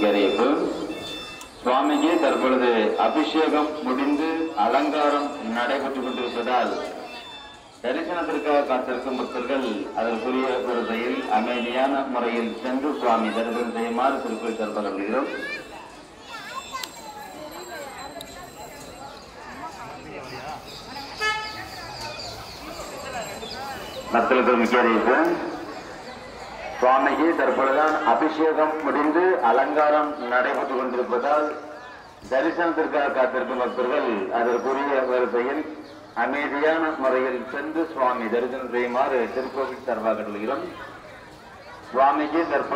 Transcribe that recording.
அறிவிப்பு. சுவாமிக்கு தற்பொழுது அபிஷேகம் முடிந்து அலங்காரம் நடைபெற்றுக் கொண்டிருப்பதால் தரிசனத்திற்காக காத்திருக்கும் பக்தர்கள் அதற்குரிய வரிசையில் அமைதியான முறையில் சென்று சுவாமி தரிசனம் செய்யுமாறு திருப்பதி சார்பாக வருகிறோம். மக்களுக்கு முக்கிய அறிவிப்பு. சுவாமிக்கு தற்பொழுதுதான் அபிஷேகம் முடிந்து அலங்காரம் நடைபெற்றுக் கொண்டிருப்பதால் தரிசனத்திற்காக காத்திருக்கும் பக்தர்கள் அதற்குரிய வரிசையில் அமைதியான முறையில் சென்று சுவாமி தரிசனம் செய்யுமாறு திருக்கோவில் சார்பாக வருகிறோம். சுவாமிக்கு